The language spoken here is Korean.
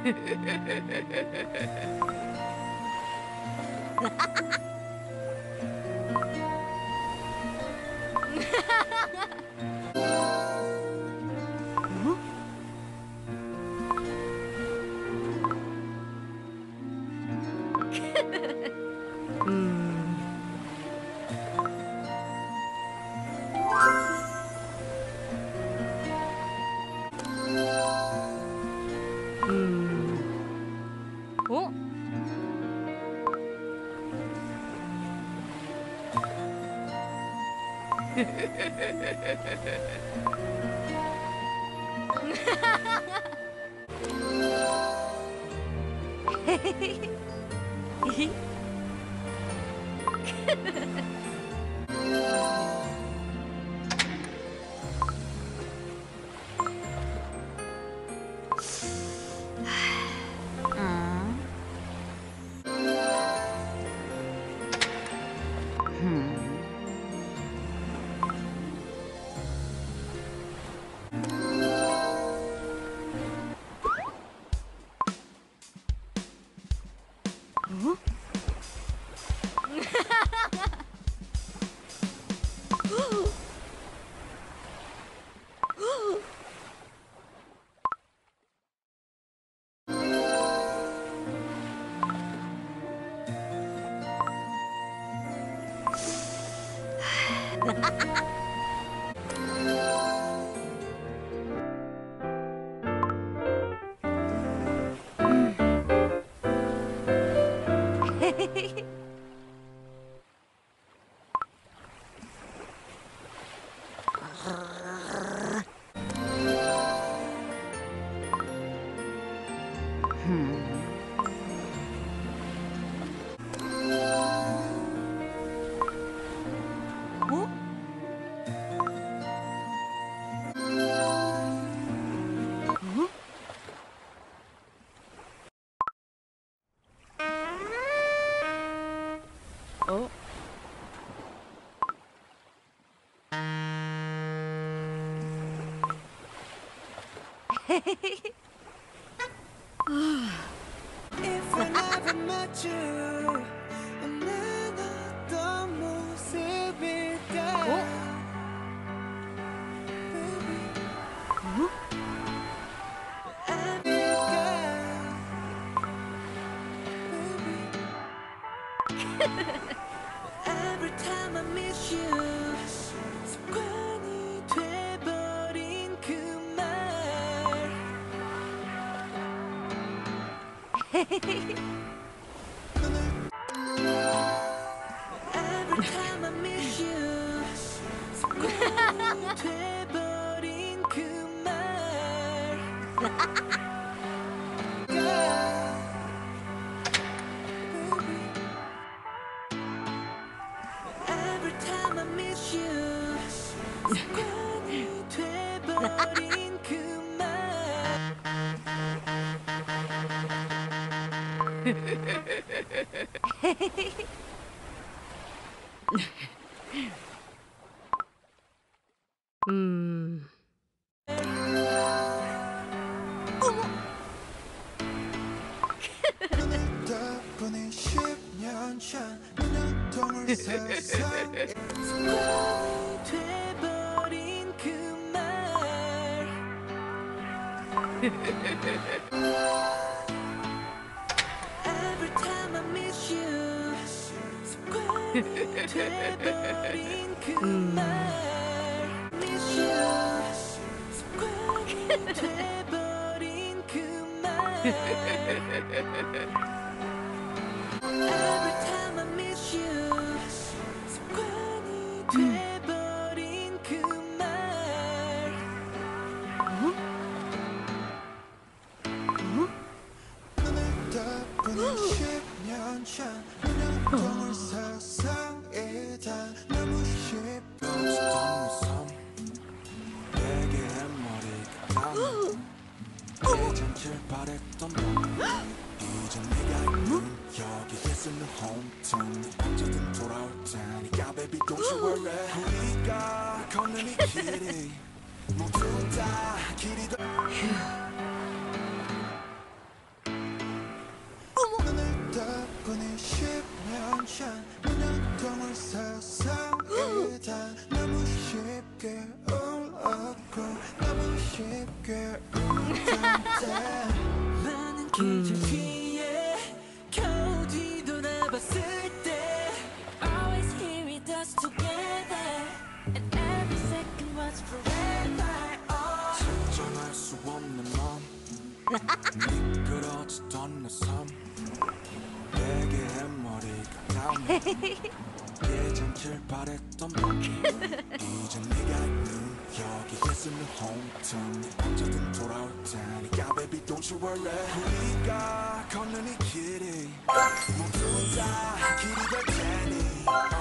어? 어? If I never met you, 난 어떤 모습일까? Every time I miss you, 습관이 돼버린 그 말. Every time I miss you, 습관이 돼버린 그 말. Every time I miss you, 습관이 돼버린 그 말. 덕분에 10년 전 눈동을 세상 습관이 돼버린 그 말. Every time I miss you, 습관이 돼버린 그 말. Miss you, 습관이 돼버린 그 말. Every time I miss you, 습관이 돼버린 그 말. 눈을 덮은 10년 전 눈동을 세상에다 너무 쉽던 무섬 내게 머리가 예전 제일 바랬던 너 이제 네가 있는 여기에 쓰는 홈툰 언제든 돌아올 테니까 baby don't you worry 우리가 걷는 이 길이 모두 다 길이 더 괜찮 운동을 세상이다 너무 쉽게 울었고 너무 쉽게 울었다 많은 기적 위에 겨우 뒤돌아봤을 때 Always here with us together And every second was forever 측정할 수 없는 맘 미끄러지던 내 삶 내게 해머리가 나오네 예전길 바랬던 맘 이제 네가 있는 여기 있으면 홈튼 언제든 돌아올 테니까 baby don't you worry 우리가 걷는 이 길이 모두 다 길이 될 테니